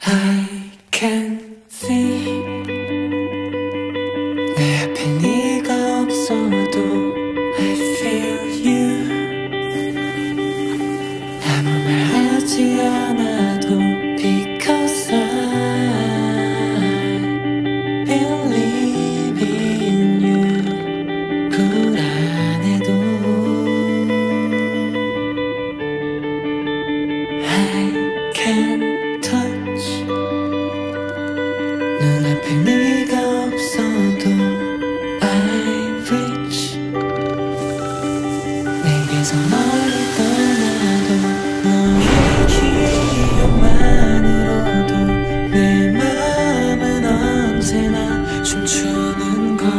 I can see 내 앞에 네가 없어도 I feel you 아무 말 하지 않아도 Because I believe in you 불안해도 I can touch 눈앞에 네가 없어도 I reach 내게서 멀리 떠나도 너의 기억만으로도 내 마음은 언제나 춤추는 걸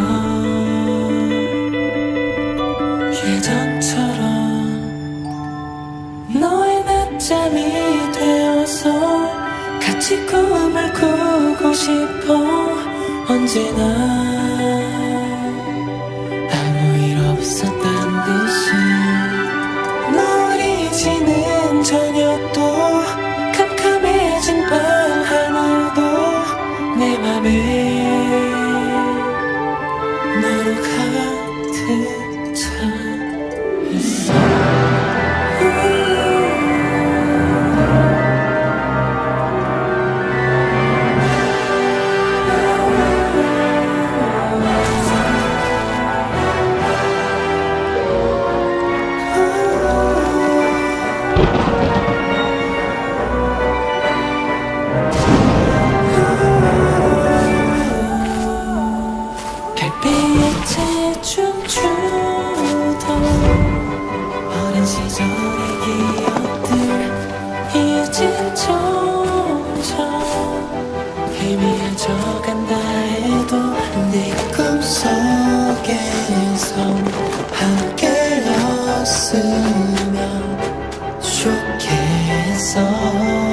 예전처럼 너의 낮잠이 되어서 같이 꿈을 꾸고 싶어 언제나 아무 일 없었단 듯이 머리지는 저녁도 캄캄해진 밤 하늘도 내 맘에 너로 가득 차 있어 별빛에 춤추던 어린 시절의 기억들 이젠 점점 희미해져 간다 해도 네 꿈속에서 함께였으면 좋겠어